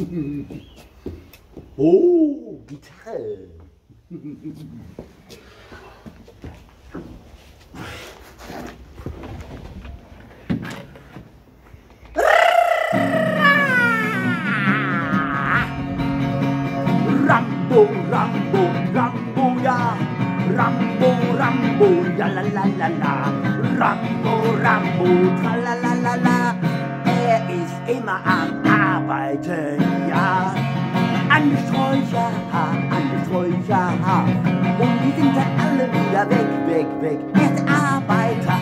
Oh, Gitarre. Rambo, Rambo, Rambo, ja. Rambo, Rambo, ja la la la la. Rambo, Rambo, tra la la la la. Ist immer am Arbeiten, ja. An Sträucher, und die sind dann alle wieder weg, weg, weg. Er ist Arbeiter,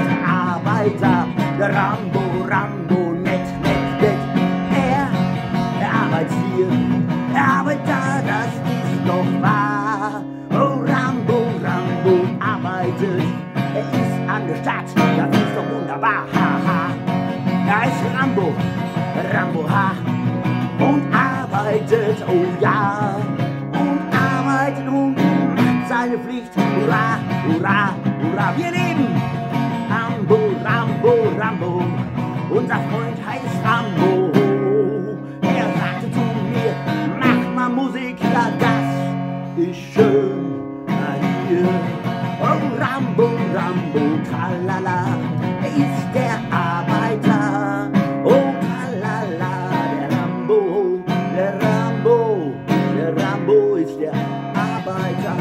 der Rambo, Rambo, nett, nett, nett. Er arbeitet hier, er arbeitet da, das ist doch wahr. Oh, Rambo, Rambo arbeitet, er ist an der Stadt, das ist doch wunderbar, haha. Er ist Rambo, Rambo, ha, und arbeitet, oh ja, und arbeitet und macht seine Pflicht, hurra, hurra, hurra, wir leben. Rambo, Rambo, Rambo, unser Freund heißt Rambo. Er sagte zu mir, mach mal Musik, ja das ist schön, na hier. Oh, Rambo, Rambo, tralala, er ist der Arbeiter. Oh, tralala, der Rambo, der Rambo, der Rambo ist der Arbeiter.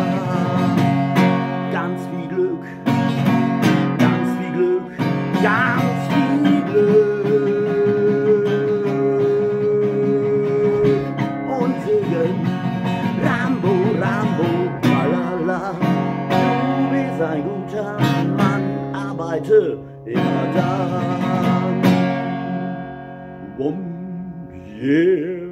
Ganz viel Glück, ganz viel Glück, ganz viel Glück und Segen. Rambo, Rambo, tralala, du bist ein guter Mann, arbeite immer dann. Yeah.